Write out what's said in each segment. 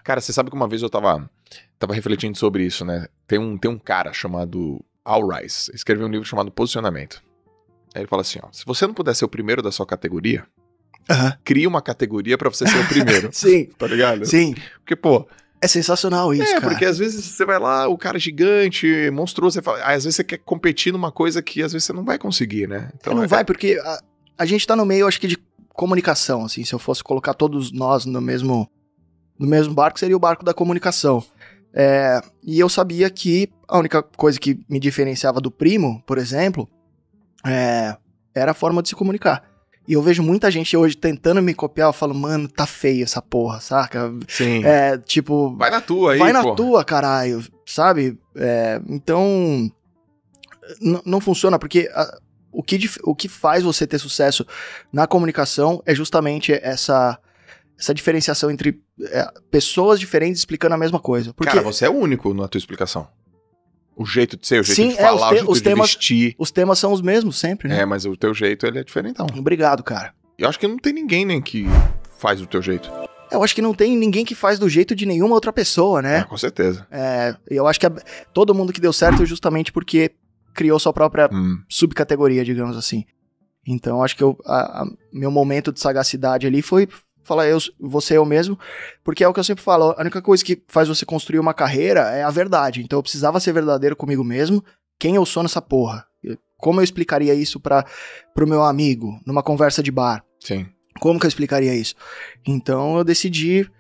Cara, você sabe que uma vez eu tava refletindo sobre isso, né? Tem um cara chamado Al Rice, escreveu um livro chamado Posicionamento. Aí ele fala assim, ó, se você não puder ser o primeiro da sua categoria, cria uma categoria pra você ser o primeiro. Sim. Tá ligado? Sim. Porque, pô... É sensacional isso, cara. Porque às vezes você vai lá, o cara gigante, monstruoso, você fala, às vezes você quer competir numa coisa que às vezes você não vai conseguir, né? Então, não vai, porque a gente tá no meio, acho que, de comunicação, assim, se eu fosse colocar todos nós no mesmo barco, seria o barco da comunicação. E eu sabia que a única coisa que me diferenciava do primo, por exemplo, era a forma de se comunicar. E eu vejo muita gente hoje tentando me copiar, eu falo, mano, tá feio essa porra, saca? Sim. Tipo... Vai na tua aí, vai na pô. tua, caralho, sabe? Então, não funciona, porque o que faz você ter sucesso na comunicação é justamente essa diferenciação entre pessoas diferentes explicando a mesma coisa. Porque... Cara, você é único na tua explicação. O jeito de ser, o jeito Sim, de falar, o jeito de vestir. Os temas são os mesmos sempre, né? Mas o teu jeito, ele é diferentão. Obrigado, cara. Eu acho que não tem ninguém nem que faz o teu jeito. Eu acho que não tem ninguém que faz do jeito de nenhuma outra pessoa, né? Com certeza. Eu acho que todo mundo que deu certo justamente porque criou sua própria subcategoria, digamos assim. Então, acho que meu momento de sagacidade ali foi falar, vou ser eu mesmo, porque é o que eu sempre falo, a única coisa que faz você construir uma carreira é a verdade. Então, eu precisava ser verdadeiro comigo mesmo, quem eu sou nessa porra. Como eu explicaria isso pro meu amigo, numa conversa de bar? Sim. Como que eu explicaria isso? Então, eu decidi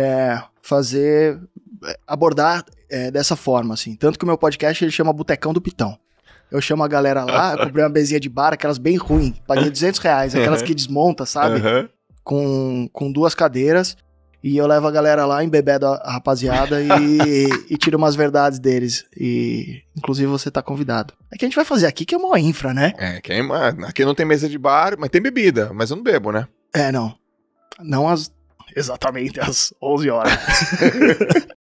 abordar dessa forma, assim. Tanto que o meu podcast, ele chama Botecão do Pitão. Eu chamo a galera lá, eu comprei uma mesinha de bar, aquelas bem ruins, paguei R$200, aquelas que desmonta, sabe? Com 2 cadeiras, e eu levo a galera lá, embebedo a rapaziada e tiro umas verdades deles. E, inclusive, você tá convidado. É que a gente vai fazer aqui que é uma infra, né? Aqui não tem mesa de bar, mas tem bebida, mas eu não bebo, né? Não. Não exatamente às 11 horas.